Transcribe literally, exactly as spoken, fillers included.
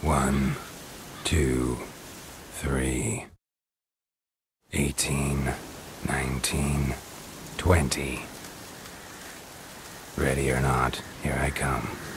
One, two, three. Eighteen, nineteen, twenty. Ready or not, here I come.